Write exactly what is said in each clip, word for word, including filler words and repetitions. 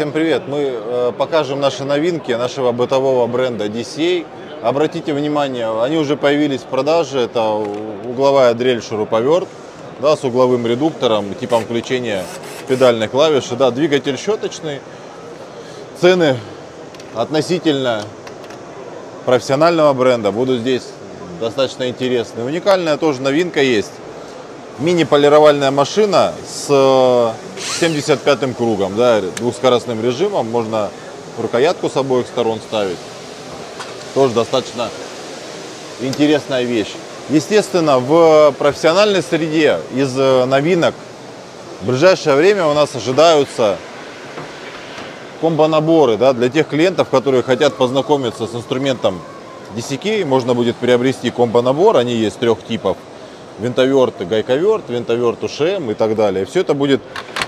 Всем привет! Мы э, покажем наши новинки нашего бытового бренда ди си эй. Обратите внимание, они уже появились в продаже. Это угловая дрель шуруповерт, да, с угловым редуктором, типом включения педальной клавиши. Да, двигатель щеточный. Цены относительно профессионального бренда будут здесь достаточно интересные. Уникальная тоже новинка есть. Мини-полировальная машина с семьдесят пятым кругом, да, двухскоростным режимом. Можно рукоятку с обоих сторон ставить. Тоже достаточно интересная вещь. Естественно, в профессиональной среде из новинок в ближайшее время у нас ожидаются комбо-наборы, да, для тех клиентов, которые хотят познакомиться с инструментом ди си кей. Можно будет приобрести комбо-набор. Они есть трех типов: винтоверт, гайковерт, винтоверт УШМ и так далее. Все это будет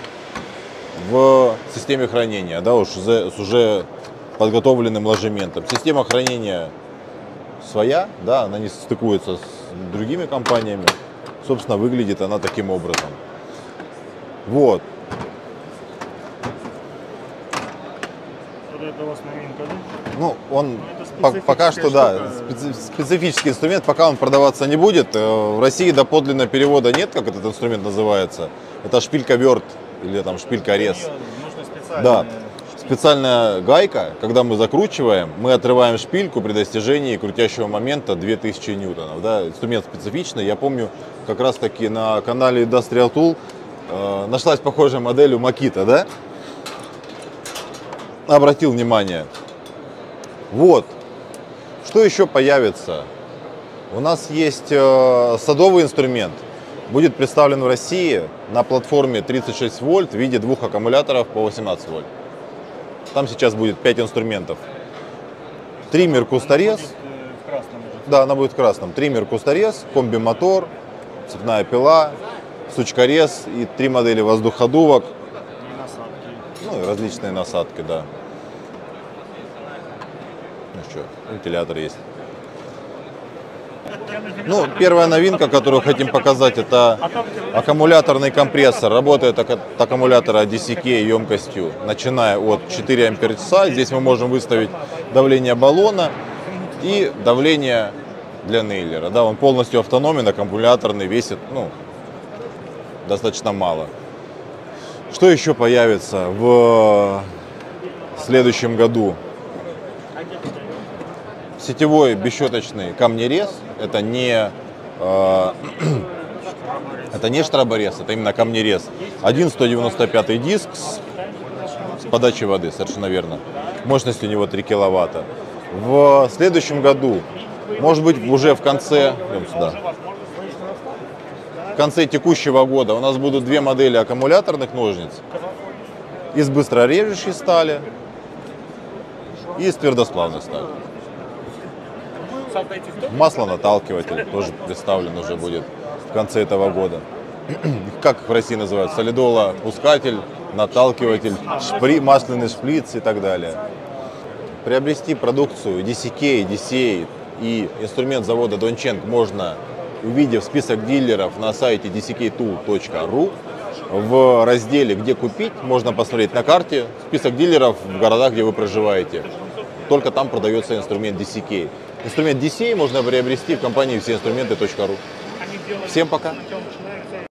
в системе хранения, да, уж с уже подготовленным ложементом. Система хранения своя, да, она не стыкуется с другими компаниями. Собственно, выглядит она таким образом. Вот. Это у вас новинка, да? Ну, он по пока что, да, специ специфический инструмент, пока он продаваться не будет. В России доподлинно перевода нет, как этот инструмент называется. Это шпилька-верт или там шпилька-рез. Да, специальная гайка, когда мы закручиваем, мы отрываем шпильку при достижении крутящего момента две тысячи ньютонов. Да, инструмент специфичный. Я помню, как раз таки на канале Industrial Tool э, нашлась похожая модель у Makita, да? Обратил внимание. Вот. Что еще появится? У нас есть э, садовый инструмент. Будет представлен в России на платформе тридцать шесть вольт в виде двух аккумуляторов по восемнадцать вольт. Там сейчас будет пять инструментов. Триммер кусторез. Да, она будет в красном. Триммер кусторез, комби-мотор, цепная пила, сучкорез и три модели воздуходувок. Ну и различные насадки, да. Ну что, вентилятор есть. Ну, первая новинка, которую хотим показать, это аккумуляторный компрессор. Работает от аккумулятора ди си кей емкостью, начиная от четырёх ампер-часа. Здесь мы можем выставить давление баллона и давление для нейлера. Да, он полностью автономен, аккумуляторный, весит, ну, достаточно мало. Что еще появится в следующем году? Сетевой бесщеточный камнерез. Это не, э, это не штроборез, это именно камнерез. Один сто девяносто пятый диск с, с подачей воды, совершенно верно. Мощность у него три киловатта. В следующем году, может быть, уже в конце, сюда, в конце текущего года у нас будут две модели аккумуляторных ножниц из быстрорежущей стали и из твердосплавной стали. Маслонаталкиватель тоже представлен уже будет в конце этого года. Как в России называют? Солидолопускатель, наталкиватель, шпри, масляный шприц и так далее. Приобрести продукцию ди си кей, ди си эй и инструмент завода Донченко можно, увидев список дилеров на сайте ди си кей тул точка ру. В разделе «Где купить» можно посмотреть на карте список дилеров в городах, где вы проживаете. Только там продается инструмент ди си кей. Инструмент ди си эй можно приобрести в компании все инструменты точка ру. Всем пока!